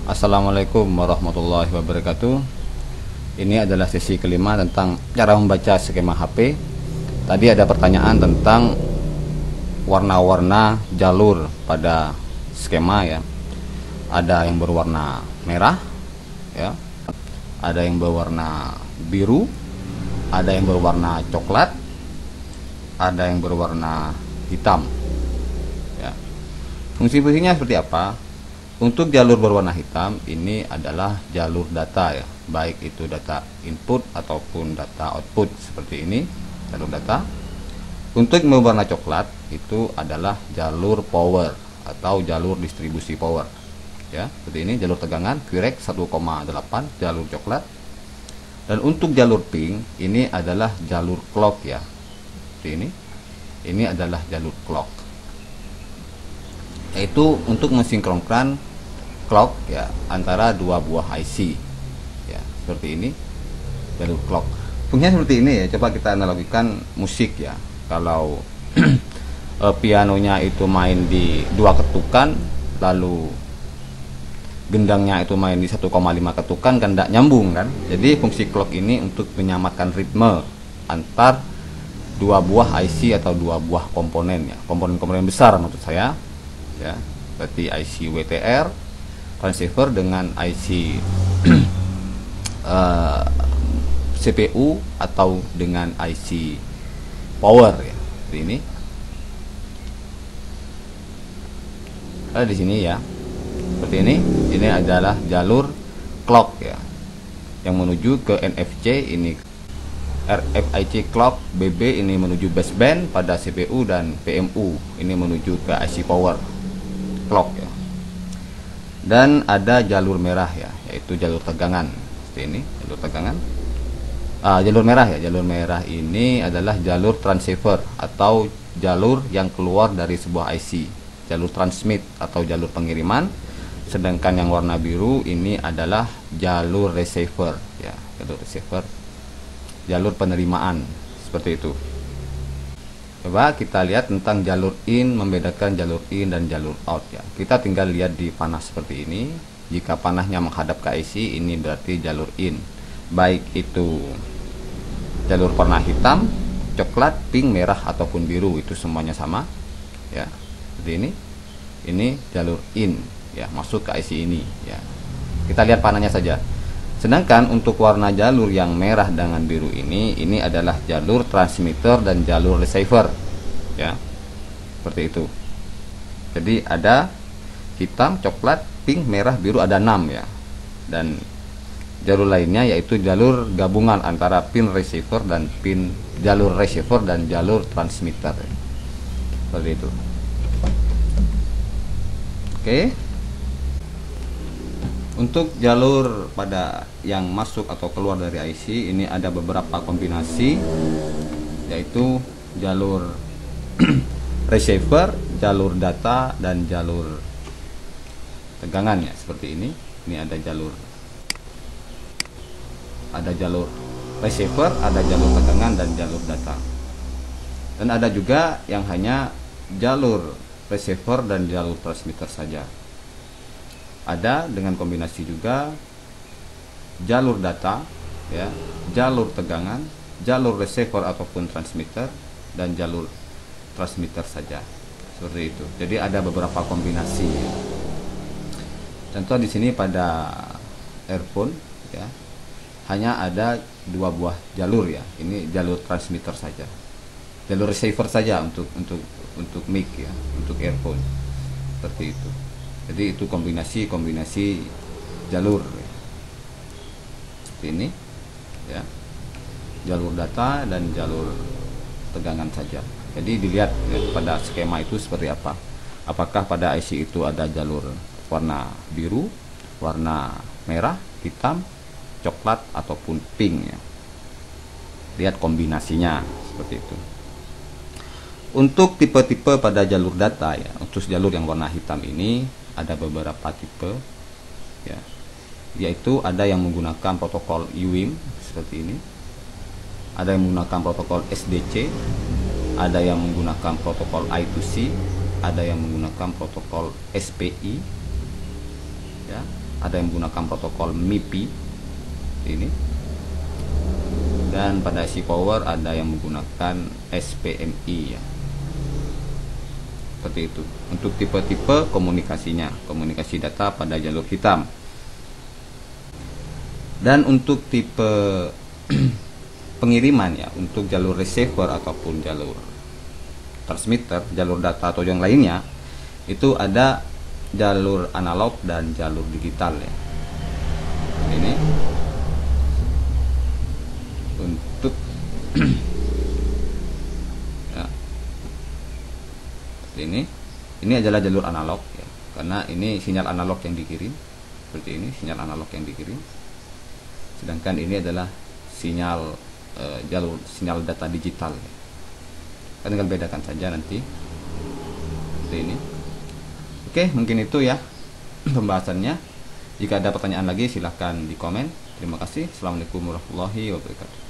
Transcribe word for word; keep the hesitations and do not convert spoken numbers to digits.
Assalamualaikum warahmatullahi wabarakatuh. Ini adalah sesi kelima tentang cara membaca skema H P. Tadi ada pertanyaan tentang warna-warna jalur pada skema ya. Ada yang berwarna merah ya. Ada yang berwarna biru, ada yang berwarna coklat, ada yang berwarna hitam. Ya. Fungsi-fungsinya seperti apa? Untuk jalur berwarna hitam ini adalah jalur data ya, baik itu data input ataupun data output seperti ini, jalur data. Untuk yang berwarna coklat itu adalah jalur power atau jalur distribusi power. Ya, seperti ini jalur tegangan Qreq satu koma delapan jalur coklat. Dan untuk jalur pink ini adalah jalur clock ya. Seperti ini. Ini adalah jalur clock. Yaitu untuk mensinkronkan clock ya antara dua buah I C ya, seperti ini jalur clock. Fungsinya seperti ini ya, coba kita analogikan musik ya. Kalau pianonya itu main di dua ketukan, lalu gendangnya itu main di satu koma lima ketukan, kan tidak nyambung kan. Jadi fungsi clock ini untuk menyamakan ritme antar dua buah I C atau dua buah komponen ya, komponen-komponen besar maksud saya ya, seperti I C W T R transceiver dengan I C uh, C P U atau dengan I C power ya, seperti ini. Ada di sini ya, seperti ini. Ini adalah jalur clock ya, yang menuju ke N F C ini R F I C clock, B B ini menuju baseband pada C P U, dan P M U ini menuju ke I C power clock ya. Dan ada jalur merah ya, yaitu jalur tegangan seperti ini, jalur tegangan. Ah, jalur merah ya, jalur merah ini adalah jalur transceiver atau jalur yang keluar dari sebuah I C, jalur transmit atau jalur pengiriman. Sedangkan yang warna biru ini adalah jalur receiver ya, jalur receiver, jalur penerimaan seperti itu. Coba kita lihat tentang jalur in, membedakan jalur in dan jalur out ya. Kita tinggal lihat di panah seperti ini. Jika panahnya menghadap ke I C, ini berarti jalur in. Baik itu jalur warna hitam, coklat, pink, merah ataupun biru, itu semuanya sama ya. Seperti ini. Ini jalur in ya, masuk ke I C ini ya. Kita lihat panahnya saja. Sedangkan untuk warna jalur yang merah dengan biru ini, ini adalah jalur transmitter dan jalur receiver ya, seperti itu. Jadi ada hitam, coklat, pink, merah, biru, ada enam ya. Dan jalur lainnya yaitu jalur gabungan antara pin receiver dan pin jalur receiver dan jalur transmitter ya. Seperti itu. Oke. Untuk jalur pada yang masuk atau keluar dari I C ini ada beberapa kombinasi, yaitu jalur receiver, jalur data, dan jalur tegangan ya, seperti ini. Ini ada jalur ada jalur receiver, ada jalur tegangan, dan jalur data. Dan ada juga yang hanya jalur receiver dan jalur transmitter saja. Ada dengan kombinasi juga jalur data ya, jalur tegangan, jalur receiver ataupun transmitter, dan jalur transmitter saja, seperti itu. Jadi ada beberapa kombinasi ya. Contoh di sini pada earphone ya, hanya ada dua buah jalur ya. Ini jalur transmitter saja, jalur receiver saja untuk untuk untuk mic ya, untuk earphone, seperti itu. Jadi itu kombinasi-kombinasi jalur ya. Seperti ini ya, jalur data dan jalur tegangan saja. Jadi dilihat ya, pada skema itu seperti apa. Apakah pada I C itu ada jalur warna biru, warna merah, hitam, coklat ataupun pink ya. Lihat kombinasinya seperti itu. Untuk tipe-tipe pada jalur data ya, untuk jalur yang warna hitam ini ada beberapa tipe ya, yaitu ada yang menggunakan protokol U W I M seperti ini, ada yang menggunakan protokol S D C, ada yang menggunakan protokol I two C, ada yang menggunakan protokol S P I ya, ada yang menggunakan protokol M I P I ini, dan pada I C power ada yang menggunakan S P M I ya. Seperti itu untuk tipe-tipe komunikasinya, komunikasi data pada jalur hitam. Dan untuk tipe pengiriman ya, untuk jalur receiver ataupun jalur transmitter, jalur data atau yang lainnya, itu ada jalur analog dan jalur digital ya. Ini untuk ya, ini ini adalah jalur analog ya, karena ini sinyal analog yang dikirim seperti ini, sinyal analog yang dikirim, sedangkan ini adalah sinyal eh, jalur sinyal data digital ya. Kita tinggal bedakan saja nanti seperti ini. Oke, mungkin itu ya pembahasannya. Jika ada pertanyaan lagi silahkan di komen. Terima kasih. Assalamualaikum warahmatullahi wabarakatuh.